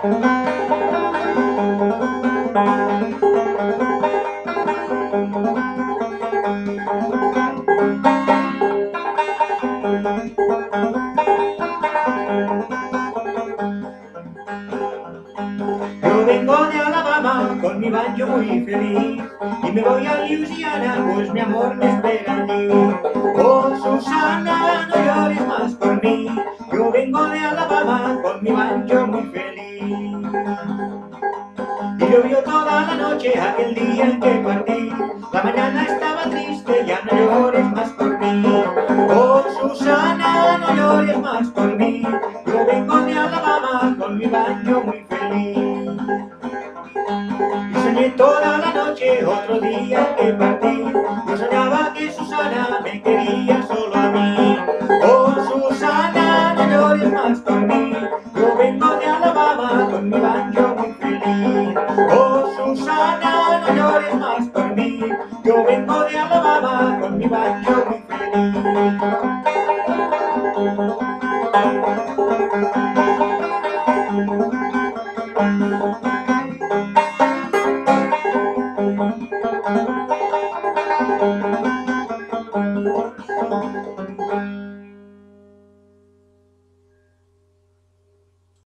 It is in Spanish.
Yo vengo de Alabama con mi banjo muy feliz y me voy a Louisiana, pues mi amor me espera allí. Oh, Susana, no llores más por mí. Yo vengo de Alabama con mi banjo muy feliz. Y llovió toda la noche aquel día en que partí. La mañana estaba triste, ya no llores más por mí. Oh, Susana, no llores más por mí. Yo vengo de Alabama con mi banjo muy feliz. Y soñé toda la noche otro día que partí. Yo soñaba que Susana me quería solo a mí. Oh, Susana, no llores más por mí. Yo vengo de Alabama con mi banjo muy feliz. Oh, Susana, no llores más por mí. Yo vengo de Alabama con mi banjo muy feliz.